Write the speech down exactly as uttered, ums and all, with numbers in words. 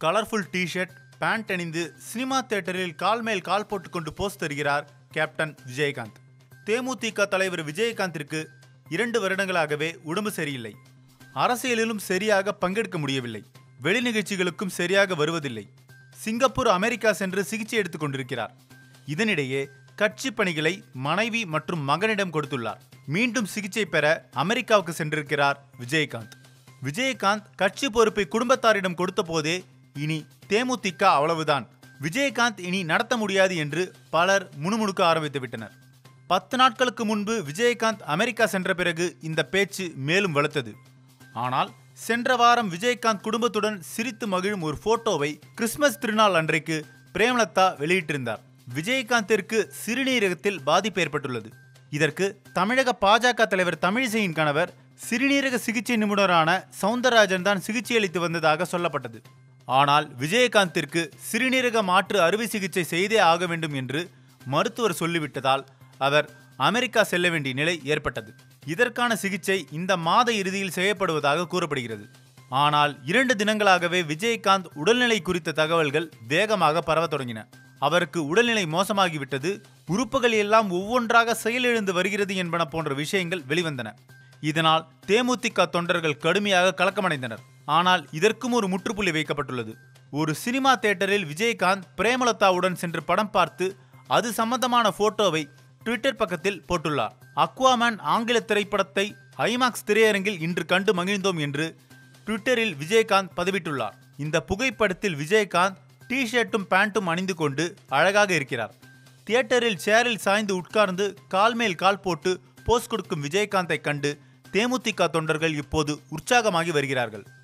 Colourful t-shirt pant அணிந்து cinema தியேட்டரில் கால் மேல் கால் போட்டுக்கொண்டு போஸ் தருகிறார் கேப்டன் விஜயகாந்த். தேமுதிக தலைவர் விஜயகாந்திற்கு இரண்டு வருடங்களாகவே உடம்பு சரியில்லை. அரசியலிலும் சரியாக பங்கெடுக்க முடியவில்லை. வெளி நிகழ்ச்சிகளுக்கும் சரியாக வருவதில்லை. சிங்கப்பூர், அமெரிக்கா சென்று சிகிச்சை எடுத்துக் கொண்டிருக்கிறார். இதனிடையே கட்சி பணிகளை மனைவி மற்றும் மகனிடம் கொடுத்துள்ளார். மீண்டும் சிகிச்சை பெற அமெரிக்காவுக்கு சென்றிருக்கிறார் விஜயகாந்த். விஜயகாந்த் கட்சி பொறுப்பை குடும்பத்தாரிடம் கொடுத்த போதே இனி தேமுதிக அவ்வளவுதான், விஜயகாந்த் இனி நடத்த முடியாது என்று பலர் முணுமுணுக்க ஆரம்பித்து விட்டனர். பத்து நாட்களுக்கு முன்பு விஜயகாந்த் அமெரிக்கா சென்ற பிறகு இந்த பேச்சு மேலும் வலுத்தது. ஆனால் சென்ற வாரம் விஜயகாந்த் குடும்பத்துடன் சிரித்து மகிழும் ஒரு போட்டோவை கிறிஸ்துமஸ் திருநாள் அன்றைக்கு பிரேமலதா வெளியிட்டிருந்தார். விஜயகாந்திற்கு சிறுநீரகத்தில் பாதிப்பு ஏற்பட்டுள்ளது. இதற்கு தமிழக பாஜக தலைவர் தமிழிசையின் கணவர் சிறுநீரக சிகிச்சை நிபுணரான சவுந்தரராஜன் தான் சிகிச்சை அளித்து வந்ததாக சொல்லப்பட்டது. ஆனால் விஜயகாந்திற்கு சிறுநீரக மாற்று அறுவை சிகிச்சை செய்தே ஆக வேண்டும் என்று மருத்துவர் சொல்லிவிட்டதால் அவர் அமெரிக்கா செல்ல வேண்டிய நிலை ஏற்பட்டது. இதற்கான சிகிச்சை இந்த மாத இறுதியில் செய்யப்படுவதாக கூறப்படுகிறது. ஆனால் இரண்டு தினங்களாகவே விஜயகாந்த் உடல்நிலை குறித்த தகவல்கள் வேகமாக பரவ தொடங்கின. அவருக்கு உடல்நிலை மோசமாகிவிட்டது, உறுப்புகள் எல்லாம் ஒவ்வொன்றாக செயலிழந்து வருகிறது என்பன போன்ற விஷயங்கள் வெளிவந்தன. இதனால் தேமுதிக தொண்டர்கள் கடுமையாக கலக்கமடைந்தனர். ஆனால் இதற்கும் ஒரு முற்றுப்புள்ளி வைக்கப்பட்டுள்ளது. ஒரு சினிமா தியேட்டரில் விஜயகாந்த் பிரேமலதாவுடன் சென்று படம் பார்த்து அது சம்பந்தமான போட்டோவை ட்விட்டர் பக்கத்தில் போட்டுள்ளார். அக்வாமேன் ஆங்கில திரைப்படத்தை ஐமாக்ஸ் திரையரங்கில் இன்று கண்டு மகிழ்ந்தோம் என்று ட்விட்டரில் விஜயகாந்த் பதிவிட்டுள்ளார். இந்த புகைப்படத்தில் விஜயகாந்த் டி-ஷர்ட்டும் பேண்ட்டும் அணிந்து கொண்டு அழகாக இருக்கிறார். தியேட்டரில் சேரில் சாய்ந்து உட்கார்ந்து கால் மேல் கால் போட்டு போஸ் கொடுக்கும் விஜயகாந்தை கண்டு தேமுதிக தொண்டர்கள் இப்போது உற்சாகமாகி வருகிறார்கள்.